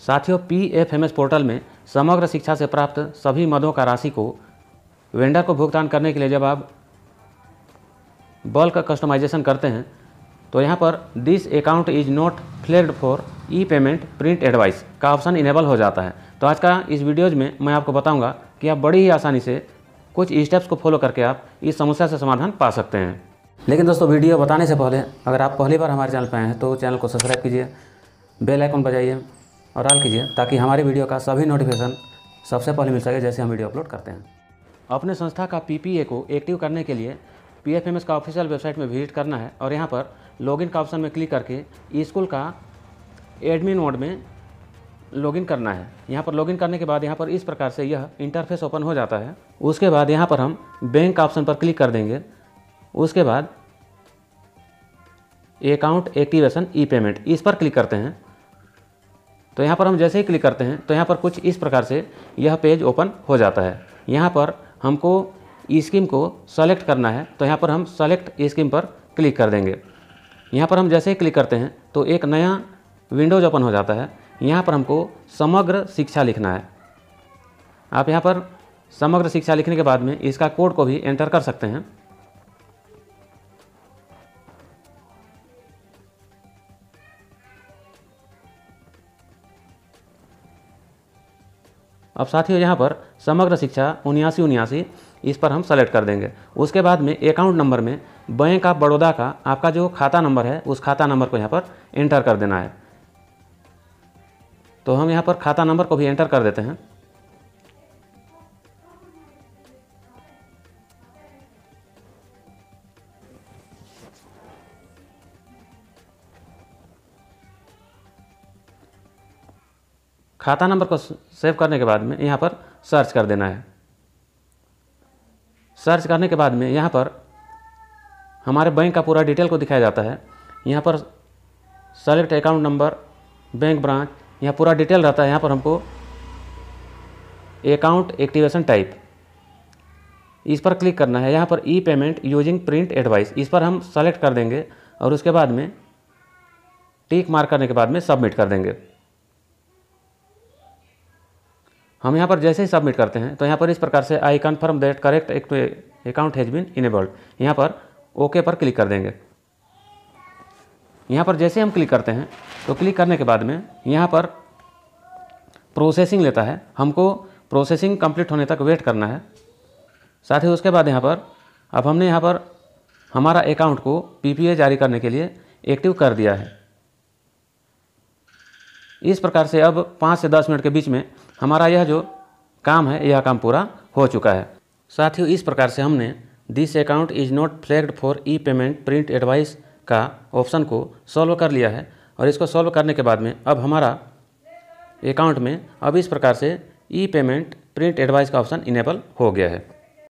साथियों, PFMS portal में समग्र शिक्षा से प्राप्त सभी मदों का राशि को वेंडर को भुगतान करने के लिए जब आप बल्क कस्टमाइजेशन करते हैं तो यहाँ पर this account is not flagged for e payment print advice का ऑप्शन इनेबल हो जाता है। तो आज का इस वीडियोज़ में मैं आपको बताऊंगा कि आप बड़ी ही आसानी से कुछ स्टेप्स को फॉलो करके आप इस समस्या से समाधान पा सकते हैं। लेकिन दोस्तों, वीडियो बताने से पहले अगर आप पहली बार हमारे चैनल पर आए हैं तो चैनल को सब्सक्राइब कीजिए, बेल आइकन बजाइए और ऑल कीजिए ताकि हमारी वीडियो का सभी नोटिफिकेशन सबसे पहले मिल सके जैसे हम वीडियो अपलोड करते हैं। अपने संस्था का PPA को एक्टिव करने के लिए PFMS का ऑफिशियल वेबसाइट में विजिट करना है और यहाँ पर लॉगिन का ऑप्शन में क्लिक करके स्कूल का एडमिन मोड में लॉगिन करना है। यहाँ पर लॉगिन करने के बाद यहाँ पर इस प्रकार से यह इंटरफेस ओपन हो जाता है। उसके बाद यहाँ पर हम बैंक का ऑप्शन पर क्लिक कर देंगे। उसके बाद अकाउंट एक्टिवेशन ई पेमेंट इस पर क्लिक करते हैं। तो यहाँ पर हम जैसे ही क्लिक करते हैं तो यहाँ पर कुछ इस प्रकार से यह पेज ओपन हो जाता है। यहाँ पर हमको स्कीम को सेलेक्ट करना है तो यहाँ पर हम सेलेक्ट स्कीम पर क्लिक कर देंगे। यहाँ पर हम जैसे ही क्लिक करते हैं तो एक नया विंडोज ओपन हो जाता है। यहाँ पर हमको समग्र शिक्षा लिखना है। आप यहाँ पर समग्र शिक्षा लिखने के बाद में इसका कोड को भी एंटर कर सकते हैं। अब साथियों, यहाँ पर समग्र शिक्षा 7979 इस पर हम सेलेक्ट कर देंगे। उसके बाद में अकाउंट नंबर में बैंक ऑफ बड़ौदा का आपका जो खाता नंबर है उस खाता नंबर को यहाँ पर एंटर कर देना है। तो हम यहाँ पर खाता नंबर को भी एंटर कर देते हैं। खाता नंबर को सेव करने के बाद में यहाँ पर सर्च कर देना है। सर्च करने के बाद में यहाँ पर हमारे बैंक का पूरा डिटेल को दिखाया जाता है। यहाँ पर select account number, bank branch, यहाँ पूरा डिटेल रहता है। यहाँ पर हमको अकाउंट एक्टिवेशन टाइप इस पर क्लिक करना है। यहाँ पर e payment using print advice इस पर हम सेलेक्ट कर देंगे और उसके बाद में टिक मार्क करने के बाद में सबमिट कर देंगे। हम यहाँ पर जैसे ही सबमिट करते हैं तो यहाँ पर इस प्रकार से I confirm that correct account has been enabled, यहाँ पर ओके पर क्लिक कर देंगे। यहाँ पर जैसे हम क्लिक करते हैं तो क्लिक करने के बाद में यहाँ पर प्रोसेसिंग लेता है। हमको प्रोसेसिंग कंप्लीट होने तक वेट करना है। साथ ही उसके बाद यहाँ पर अब हमने यहाँ पर हमारा अकाउंट को PPA जारी करने के लिए एक्टिव कर दिया है। इस प्रकार से अब 5 से 10 मिनट के बीच में हमारा यह जो काम है यह काम पूरा हो चुका है। साथियों, इस प्रकार से हमने this account is not flagged for e payment print advice का ऑप्शन को सॉल्व कर लिया है। और इसको सॉल्व करने के बाद में अब हमारा अकाउंट में अब इस प्रकार से ई पेमेंट प्रिंट एडवाइस का ऑप्शन इनेबल हो गया है।